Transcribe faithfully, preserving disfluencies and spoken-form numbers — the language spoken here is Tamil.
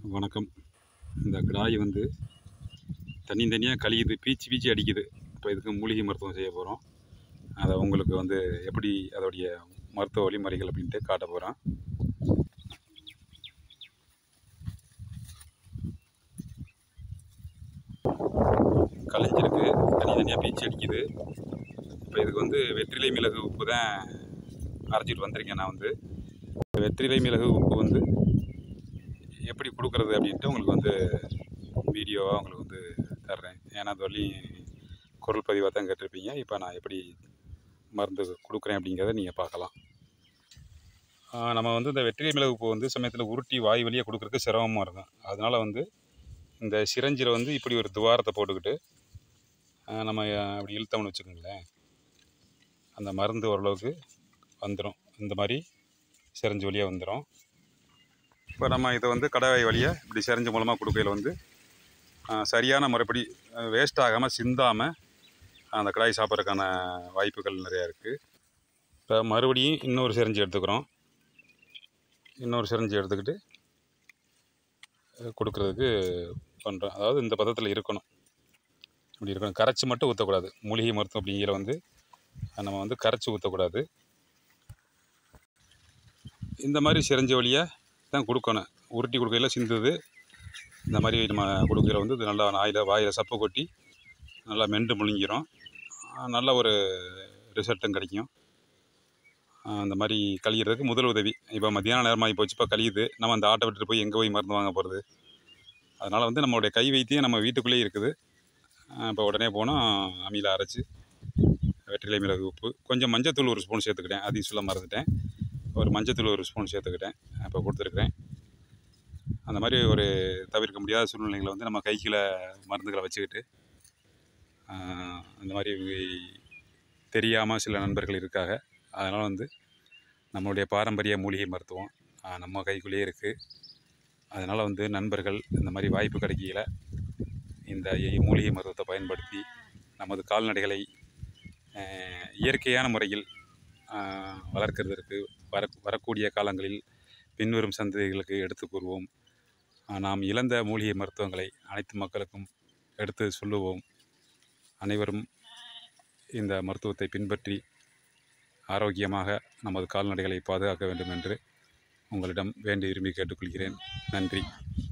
வணக்கம். இந்த கிடாய் வந்து தனி தனியாக கழியுது, பீச்சி பீச்சி அடிக்குது. இப்போ இதுக்கு மூலிகை மருத்துவம் செய்ய போகிறோம். அதை உங்களுக்கு வந்து எப்படி அதோடைய மருத்துவ வழிமுறைகள் அப்படின்ட்டு காட்ட போகிறோம். கழிஞ்சிருக்கு, தனி தனியாக பீச்சி அடிக்குது. இப்போ இதுக்கு வந்து வெற்றிலை மிளகு உப்பு தான் அரைச்சிட்டு வந்திருக்கேன். நான் வந்து வெற்றிலை மிளகு உப்பு வந்து எப்படி கொடுக்குறது அப்படின்ட்டு உங்களுக்கு வந்து வீடியோவாக உங்களுக்கு வந்து தர்றேன். ஏன்னா அது வரலையும் குரல் பதிவாக தான் கேட்டிருப்பீங்க. இப்போ நான் எப்படி மருந்து கொடுக்குறேன் அப்படிங்கிறத நீங்கள் பார்க்கலாம். நம்ம வந்து இந்த வெற்றிலை மிளகு உப்பு வந்து சமயத்தில் உருட்டி வாய் வழியாக கொடுக்குறதுக்கு சிரமமாக இருக்கும். அதனால் வந்து இந்த சிரஞ்சில் வந்து இப்படி ஒரு துவாரத்தை போட்டுக்கிட்டு நம்ம அப்படி இழுத்தோம்னு வச்சுக்கோங்களேன், அந்த மருந்து ஓரளவுக்கு வந்துடும். இந்த மாதிரி சிரஞ்சு வழியாக வந்துடும். இப்போ நம்ம இதை வந்து கடாய் வழியாக இப்படி சிரஞ்சு மூலமாக கொடுக்கையில் வந்து சரியான முறைப்படி வேஸ்ட் ஆகாமல் சிந்தாமல் அந்த கடாய் சாப்பிட்றதுக்கான வாய்ப்புகள் நிறையா இருக்குது. இப்போ மறுபடியும் இன்னொரு சிரஞ்சி எடுத்துக்கிறோம். இன்னொரு சிரஞ்சி எடுத்துக்கிட்டு கொடுக்குறதுக்கு பண்ணுறோம். அதாவது இந்த பதத்தில் இருக்கணும், இப்படி இருக்கணும். கரைச்சி மட்டும் ஊற்றக்கூடாது. மூலிகை மருத்துவம் அப்படிங்கிற வந்து நம்ம வந்து கரைச்சி ஊற்றக்கூடாது. இந்த மாதிரி சிரஞ்சி வழியாக தான் கொடுக்கணும். உருட்டி கொடுக்கையில் சிந்துது. இந்த மாதிரி நம்ம கொடுக்குற வந்து இது நல்லா வாயில் வாயில் சப்பு கொட்டி நல்லா மென்று முழுங்கிரும். நல்ல ஒரு ரிசல்ட்டும் கிடைக்கும். அந்த மாதிரி கழிகிறதுக்கு முதல் உதவி. இப்போ மத்தியான நேரமாகி போச்சு, இப்போ கழியுது. நம்ம அந்த ஆட்டை விட்டுட்டு போய் எங்கே போய் மருந்து வாங்க போகிறது? அதனால் வந்து நம்மளுடைய கை வைத்தியம் நம்ம வீட்டுக்குள்ளேயே இருக்குது. இப்போ உடனே போனால் அம்மியில் அரைச்சி வெற்றிலை மிளகு உப்பு, கொஞ்சம் மஞ்சத்தூள் ஒரு ஸ்பூன் சேர்த்துக்கிட்டேன். அதையும் சொல்ல மறந்துட்டேன். ஒரு மஞ்சத்தூள் ஒரு ஸ்பூன் சேர்த்துக்கிட்டேன். இப்போ கொடுத்துருக்குறேன். அந்த மாதிரி ஒரு தவிர்க்க முடியாத சூழ்நிலைகளை வந்து நம்ம கைக்குள்ள மருந்துகளை வச்சுக்கிட்டு அந்த மாதிரி தெரியாமல் சில நண்பர்கள் இருக்காங்க. அதனால் வந்து நம்மளுடைய பாரம்பரிய மூலிகை மருத்துவம் நம்ம கைக்குள்ளேயே இருக்குது. அதனால் வந்து நண்பர்கள் இந்த மாதிரி வாய்ப்பு கிடைக்கல இந்த மூலிகை மருத்துவத்தை பயன்படுத்தி நமது கால்நடைகளை இயற்கையான முறையில் வளர்க்கிறதுக்கு வர வரக்கூடிய காலங்களில் பின்வரும் சந்ததிகளுக்கு எடுத்து கூறுவோம். நாம் இழந்த மூலிகை மருத்துவங்களை அனைத்து மக்களுக்கும் எடுத்து சொல்லுவோம். அனைவரும் இந்த மருத்துவத்தை பின்பற்றி ஆரோக்கியமாக நமது கால்நடைகளை பாதுகாக்க வேண்டும் என்று உங்களிடம் வேண்டி விரும்பி கேட்டுக்கொள்கிறேன். நன்றி.